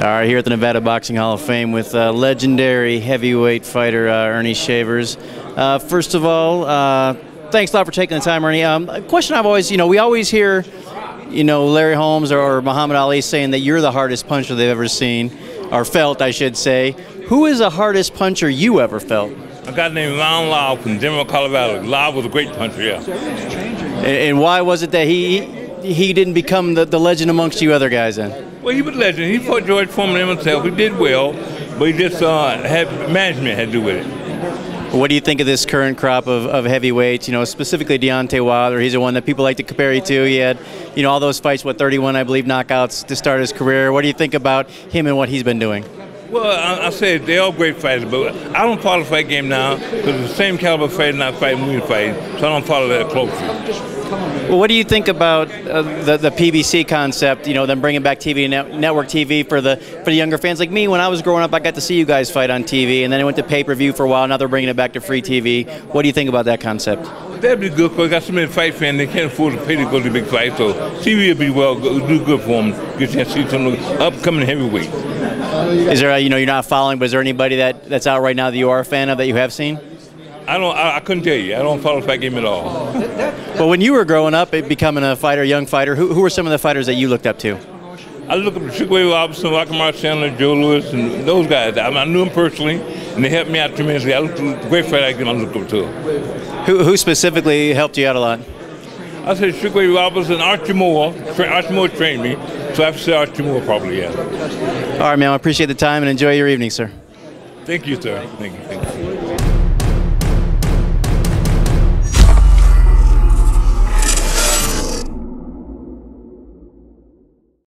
All right, here at the Nevada Boxing Hall of Fame with legendary heavyweight fighter Ernie Shavers. First of all, thanks a lot for taking the time, Ernie. A question I've always, we always hear, Larry Holmes or Muhammad Ali saying that you're the hardest puncher they've ever seen, or felt, I should say. Who is the hardest puncher you ever felt? A guy named Ron Lau from Denver, Colorado. Lau was a great puncher, yeah. And why was it that he didn't become the legend amongst you other guys then? Well, he was a legend. He fought George Foreman himself. He did well, but he just management had to do with it. What do you think of this current crop of heavyweights? Specifically Deontay Wilder. He's the one that people like to compare you to. He had, all those fights, 31, I believe, knockouts to start his career. What do you think about him and what he's been doing? Well, I said they're all great fighters, but I don't follow the fight game now because the same caliber fighter not fighting we fight, so I don't follow that closely. Well, what do you think about the PBC concept? Them bringing back TV network TV for the younger fans like me. When I was growing up, I got to see you guys fight on TV, and then it went to pay-per-view for a while. Now they're bringing it back to free TV. What do you think about that concept? That'd be good because I got so many fight fans they can't afford to pay to go to big fights. So TV would be do good for them. Get a chance to see some of the upcoming heavyweights. Is there, you're not following, but is there anybody that's out right now that you are a fan of that you have seen? I couldn't tell you. I don't follow the fight game at all. Well, when you were growing up, becoming a fighter, young fighter, who were some of the fighters that you looked up to? I looked up to Sugar Ray Robinson, Lockamar Chandler, Joe Louis, and those guys. I knew them personally, and they helped me out tremendously. I looked at great fight I looked up to. Who specifically helped you out a lot? I said Sugar Ray Robinson, Archie Moore. Archie Moore trained me, so I have to say Archie Moore probably, yeah. All right, man. I appreciate the time and enjoy your evening, sir. Thank you, sir. Thank you.